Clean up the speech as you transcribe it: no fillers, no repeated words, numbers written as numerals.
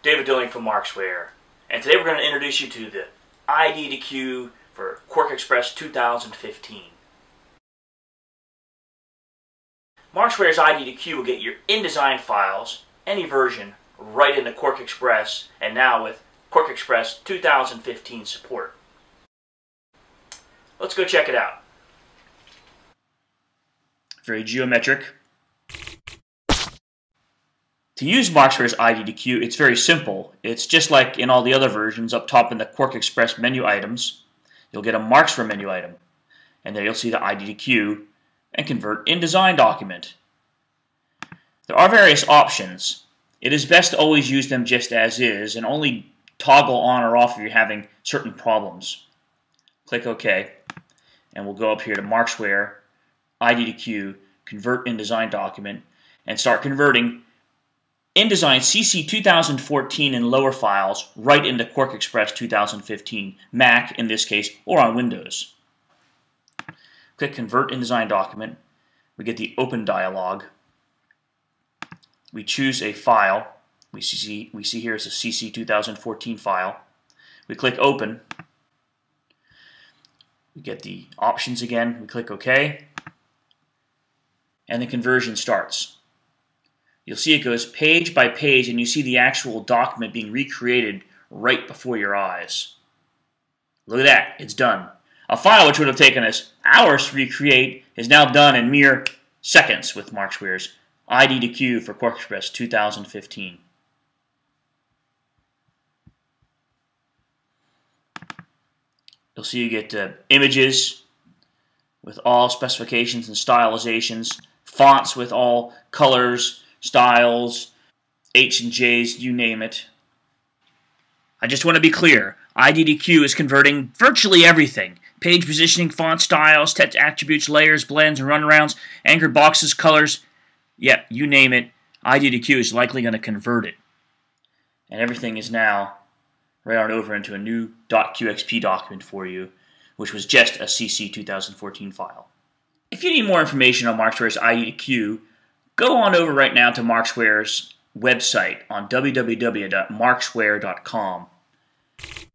David Dilling from Marksware, and today we're going to introduce you to the ID2Q for QuarkXPress 2015. Marksware's ID2Q will get your InDesign files, any version, right into QuarkXPress, and now with QuarkXPress 2015 support. Let's go check it out. Very geometric. To use Marksware's ID2Q, it's very simple. It's just like in all the other versions. Up top in the QuarkXPress menu items, you'll get a Marksware menu item. And there you'll see the ID2Q and Convert InDesign document. There are various options. It is best to always use them just as is and only toggle on or off if you're having certain problems. Click OK, and we'll go up here to Marksware, ID2Q, Convert InDesign document, and start converting InDesign CC 2014 and lower files right into QuarkXPress 2015, Mac in this case, or on Windows. Click Convert InDesign document. We get the Open dialog. We choose a file. We see here it's a CC 2014 file. We click Open. We get the options again. We click OK. And the conversion starts. You'll see it goes page by page, and you see the actual document being recreated right before your eyes. Look at that. It's done. A file which would have taken us hours to recreate is now done in mere seconds with Marksware's ID2Q for QuarkXPress 2015. You'll see you get images with all specifications and stylizations, fonts with all colors, styles, H and J's, you name it. I just want to be clear. ID2Q is converting virtually everything. Page positioning, font styles, text attributes, layers, blends, and runarounds, anchored boxes, colors. Yeah, you name it. ID2Q is likely going to convert it. And everything is now right on over into a new .qxp document for you, which was just a CC 2014 file. If you need more information on Marksware's ID2Q, go on over right now to Marksware's website on www.marksware.com.